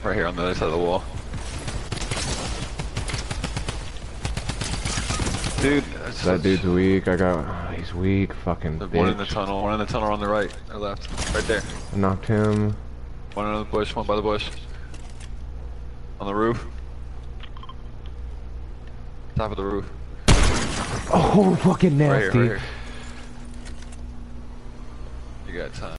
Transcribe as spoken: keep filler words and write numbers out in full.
Right here on the other side of the wall. Dude, that's That such... dude's weak. I got. Oh, he's weak. Fucking There's bitch. one in the tunnel, one in the tunnel on the right, or left. Right there. I knocked him. One in the bush, one by the bush. On the roof. Top of the roof. Oh, fucking nasty. Right here, right here. You got time.